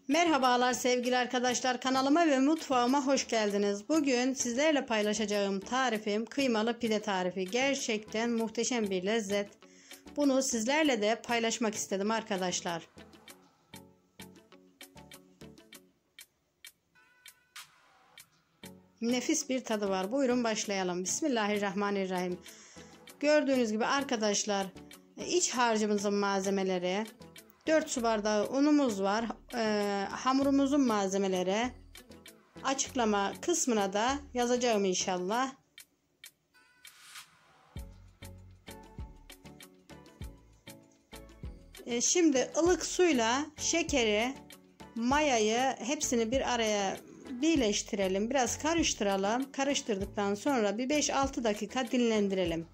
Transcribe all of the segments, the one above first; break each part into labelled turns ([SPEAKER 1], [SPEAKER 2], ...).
[SPEAKER 1] Merhabalar sevgili arkadaşlar, kanalıma ve mutfağıma hoş geldiniz. Bugün sizlerle paylaşacağım tarifim kıymalı pide tarifi. Gerçekten muhteşem bir lezzet. Bunu sizlerle de paylaşmak istedim arkadaşlar. Nefis bir tadı var. Buyurun başlayalım. Bismillahirrahmanirrahim. Gördüğünüz gibi arkadaşlar, iç harcımızın malzemeleri: 4 su bardağı unumuz var. Hamurumuzun malzemeleri açıklama kısmına da yazacağım inşallah. Şimdi ılık suyla şekeri, mayayı hepsini bir araya birleştirelim. Biraz karıştıralım. Karıştırdıktan sonra bir 5-6 dakika dinlendirelim.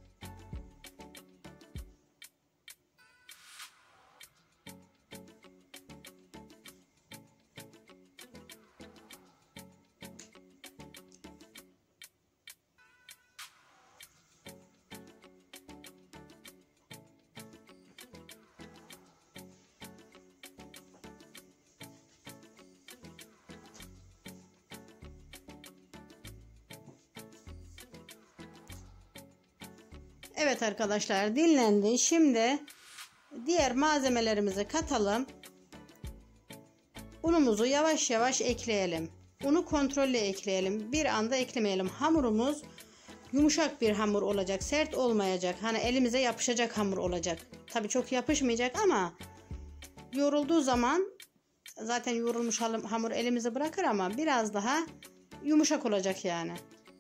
[SPEAKER 1] Evet arkadaşlar, dinlendi. Şimdi diğer malzemelerimizi katalım. Unumuzu yavaş yavaş ekleyelim. Unu kontrollü ekleyelim. Bir anda eklemeyelim. Hamurumuz yumuşak bir hamur olacak. Sert olmayacak. Hani elimize yapışacak hamur olacak. Tabii çok yapışmayacak ama yoğrulduğu zaman zaten yoğrulmuş hamur elimize bırakır ama biraz daha yumuşak olacak yani.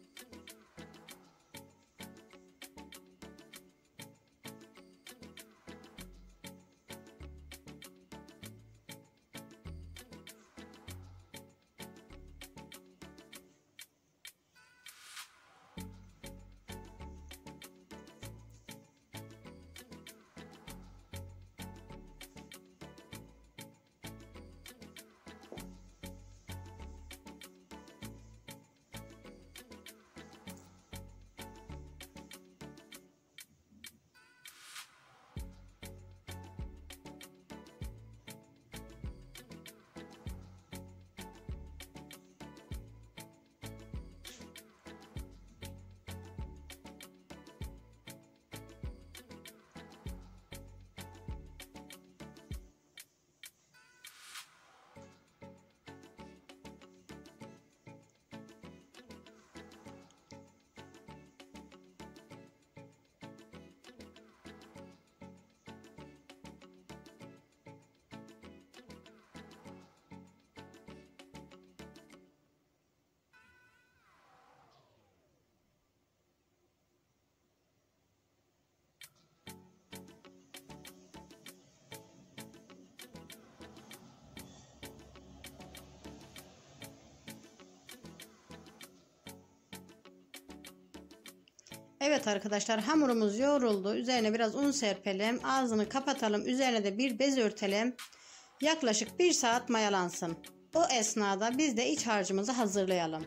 [SPEAKER 1] Evet arkadaşlar, hamurumuz yoğruldu. Üzerine biraz un serpelim. Ağzını kapatalım. Üzerine de bir bez örtelim. Yaklaşık 1 saat mayalansın. O esnada biz de iç harcımızı hazırlayalım.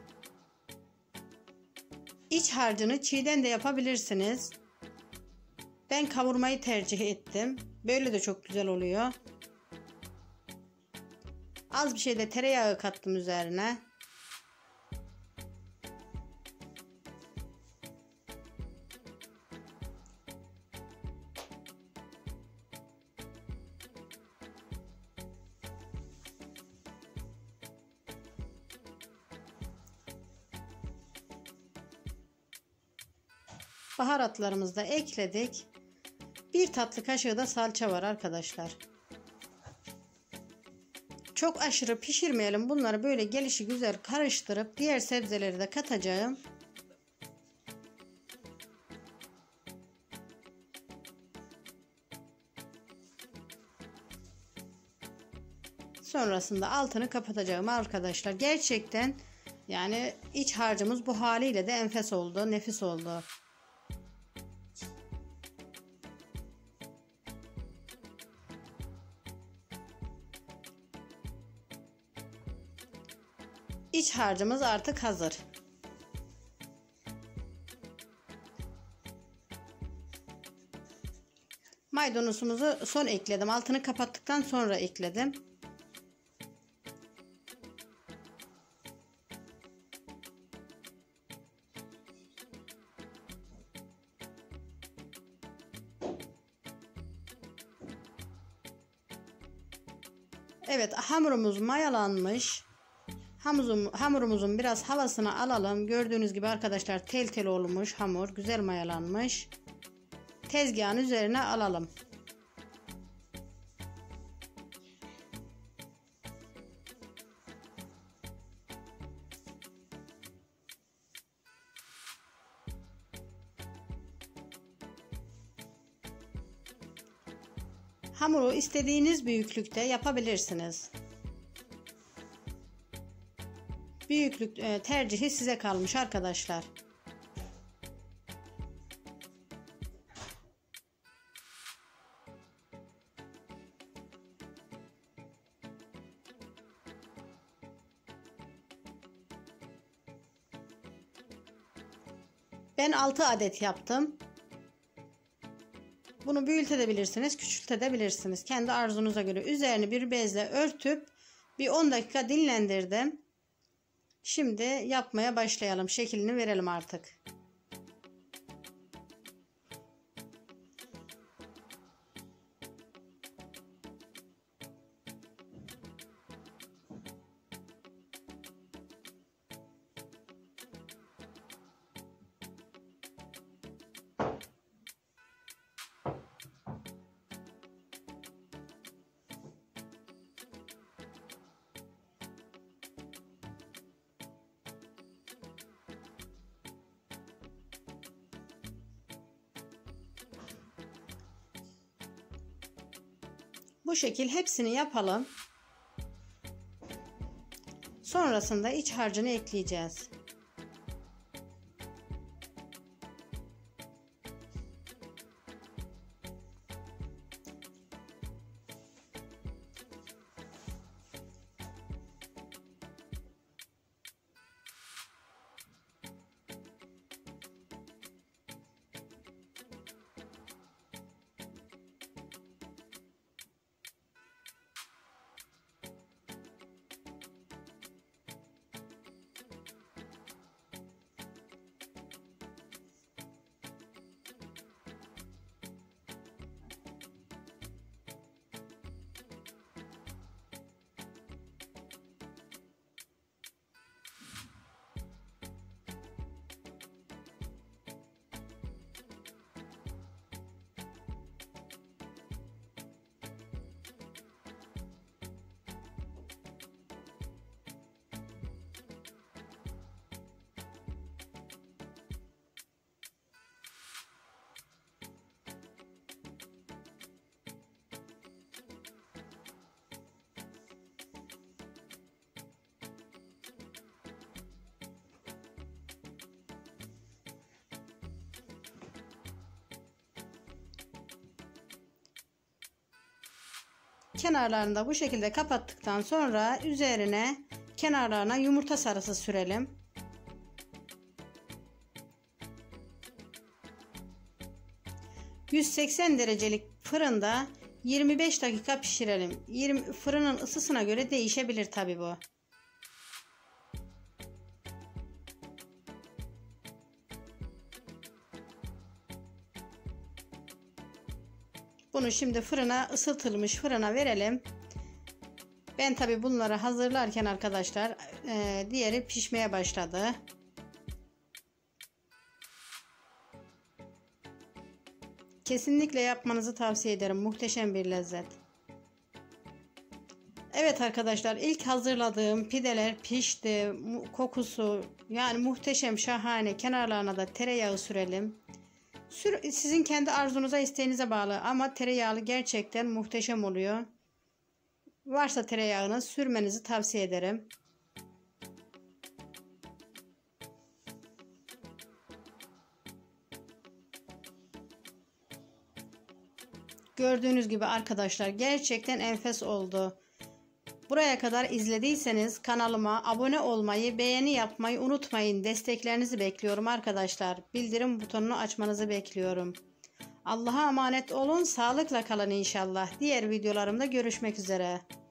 [SPEAKER 1] İç harcını çiğden de yapabilirsiniz. Ben kavurmayı tercih ettim. Böyle de çok güzel oluyor. Az bir şey de tereyağı kattım üzerine. Baharatlarımızı da ekledik. 1 tatlı kaşığı da salça var arkadaşlar. Çok aşırı pişirmeyelim. Bunları böyle gelişi güzel karıştırıp diğer sebzeleri de katacağım. Sonrasında altını kapatacağım arkadaşlar. Gerçekten yani iç harcımız bu haliyle de enfes oldu, nefis oldu. İç harcımız artık hazır. Maydanozumuzu son ekledim. Altını kapattıktan sonra ekledim. Evet, hamurumuz mayalanmış. Hamurumuzun biraz havasını alalım. Gördüğünüz gibi arkadaşlar tel tel olmuş hamur. Güzel mayalanmış. Tezgahın üzerine alalım. Hamuru istediğiniz büyüklükte yapabilirsiniz. Büyüklük tercihi size kalmış arkadaşlar. Ben 6 adet yaptım. Bunu büyütebilirsiniz, küçültebilirsiniz. Kendi arzunuza göre. Üzerini bir bezle örtüp bir 10 dakika dinlendirdim. Şimdi yapmaya başlayalım. Şeklini verelim artık. Bu şekil hepsini yapalım. Sonrasında iç harcını ekleyeceğiz. Kenarlarını da bu şekilde kapattıktan sonra üzerine kenarlarına yumurta sarısı sürelim. ...180 derecelik fırında 25 dakika pişirelim. Fırının ısısına göre değişebilir tabi bu. Bunu şimdi fırına, ısıtılmış fırına verelim. Ben tabi bunları hazırlarken arkadaşlar diğeri pişmeye başladı. Kesinlikle yapmanızı tavsiye ederim. Muhteşem bir lezzet. Evet arkadaşlar, ilk hazırladığım pideler pişti. Kokusu yani muhteşem, şahane. Kenarlarına da tereyağı sürelim. Sizin kendi arzunuza, isteğinize bağlı ama tereyağlı gerçekten muhteşem oluyor. Varsa tereyağını sürmenizi tavsiye ederim. Gördüğünüz gibi arkadaşlar gerçekten enfes oldu. Buraya kadar izlediyseniz kanalıma abone olmayı, beğeni yapmayı unutmayın. Desteklerinizi bekliyorum arkadaşlar. Bildirim butonunu açmanızı bekliyorum. Allah'a emanet olun. Sağlıkla kalın inşallah. Diğer videolarımda görüşmek üzere.